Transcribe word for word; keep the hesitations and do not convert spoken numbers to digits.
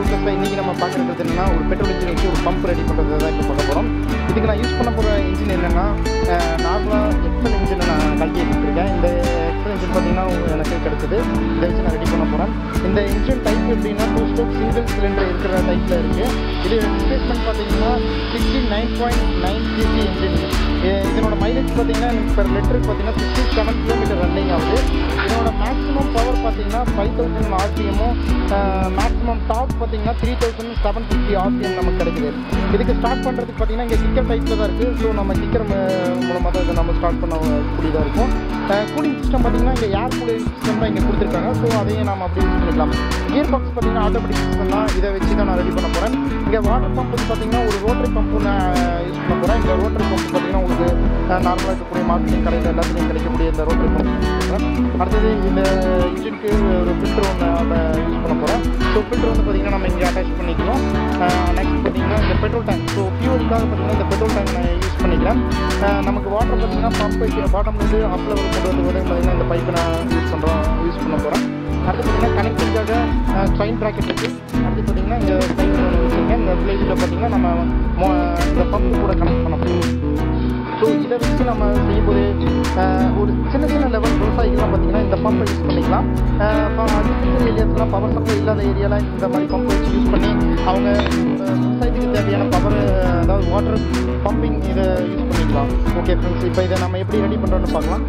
ஃபோக்கஸாக இன்றைக்கி நம்ம பார்க்குறது என்னென்னா ஒரு பெட்ரோல் இன்ஜின் வச்சு ஒரு பம்ப் ரெடி பண்ணுறது தான் இப்போ பார்க்க போகிறோம். இதுக்கு நான் யூஸ் பண்ண போகிற இன்ஜின் என்னென்னா நார்மலாக எக்ஸல் இன்ஜினை நான் கல்வி எடுத்துருக்கேன். இந்த எக்ஸல் இன்ஜின் பார்த்திங்கன்னா எனக்கு கிடச்சிது. இதை வச்சு நான் ரெடி பண்ண போகிறேன். இந்த இன்ஜின் டைப் எப்படின்னா டூ ஸ்ட்ரோக் சிங்கிள் சிலிண்டர் இருக்கிற டைப்பில் இருக்குது. இது டிஸ்பிளேஸ்மெண்ட் பார்த்திங்கன்னா sixty nine point nine cc engine. இதனோட மைலேஜ் பார்த்திங்கன்னா எனக்கு பெர் லிட்டருக்கு பார்த்திங்கன்னா சிக்ஸ்டி செவன் கிலோமீட்டர் ரன்னிங் ஆகுது. இதனோட மேக்ஸிமம் பவர் பார்த்திங்கன்னா ஃபைவ் தௌசண்ட் ஆர்பிஎம்மும் மேக்ஸிமம் டாப் பார்த்திங்கன்னா three thousand seven fifty RPM நமக்கு கிடைக்குது. இதுக்கு ஸ்டார்ட் பண்ணுறதுக்கு பார்த்திங்கன்னா இங்கே கிக்கர் டைப்பில் தான் இருக்குது. ஸோ நம்ம கிக்கர் மூலமாக தான் இதை நம்ம ஸ்டார்ட் பண்ணக்கூடியதாக இருக்கும். கூலிங் சிஸ்டம் பார்த்திங்கன்னா இங்கே ஏர் கூலிங் சிஸ்டம் தான் இங்கே கொடுத்துருக்காங்க. ஸோ அதையும் நம்ம அப்படி யூஸ் பண்ணிக்கலாம். கியர் பாக்ஸ் பார்த்திங்கன்னா ஆட்டோமேட்டிக் சிஸ்டம் தான். இதை வச்சு தான் நான் ரெடி பண்ண போகிறேன். இங்கே வாட்டர் பம்புக்கு பார்த்திங்கன்னா ஒரு ரோட்டரி பம்பு நான் யூஸ் பண்ண போகிறேன். இந்த ரோட்டரி பம்பு பார்த்திங்கன்னா உங்களுக்கு நார்மலாக இருக்கக்கூடிய மார்க்கெட்டிங் கடையில் எல்லாத்துலேயும் கிடைக்கக்கூடிய இந்த ரோட்டரி பம்பு பண்ணுறேன். அடுத்தது இந்த இன்ஜினுக்கு ஒரு ஃபில்டர் ஒன்று நம்ம யூஸ் பண்ண போகிறேன். ஸோ ஃபில்டர் வந்து பார்த்திங்கன்னா நம்ம இங்கே அட்டாச் பண்ணிக்கலாம். நெக்ஸ்ட் பார்த்திங்கன்னா இந்த பெட்ரோல் டேங்க். ஸோ ஃபியூலுக்காக பார்த்திங்கன்னா இந்த பெட்ரோல் டேங்க் நான் யூஸ் பண்ணிக்கிறேன். நமக்கு வாட்டர் பார்த்திங்கன்னா பம்பு பாட்டம்லேருந்து அப் லெவல் கொண்டு வந்து வந்து பார்த்திங்கன்னா இந்த பைப்பை நான் யூஸ் பண்ணுறோம் யூஸ் பண்ண போகிறேன். அடுத்து பார்த்திங்கன்னா கனெக்டிங்காக ட்ரெயின் ப்ராக்கெட் இருக்குது. அடுத்து பார்த்திங்கன்னா இங்கே பைப் வச்சுருக்கேன். இந்த பிளேஸில் பார்த்திங்கன்னா நம்ம இந்த பம்பு கூட கனெக்ட் பண்ண போகிறோம். ஸோ இதை வச்சு நம்ம செய்யும்போது ஒரு சின்ன சின்ன லெவல் விவசாயிகள்லாம் பார்த்திங்கன்னா இந்த பம்பை யூஸ் பண்ணிக்கலாம். அக்ரிகல்ச்சர் ஏரியாஸ்லாம் பவர் சப்ளை இல்லாத ஏரியாவில் இந்த மாதிரி பம்பை வச்சு யூஸ் பண்ணி அவங்க விவசாயத்துக்கு தேவையான பவர் அதாவது வாட்டர் பம்பிங் இதை யூஸ் பண்ணிக்கலாம். ஓகே ஃப்ரெண்ட்ஸ், இப்போ இதை நம்ம எப்படி ரெடி பண்ணுறோன்னு பார்க்கலாம்.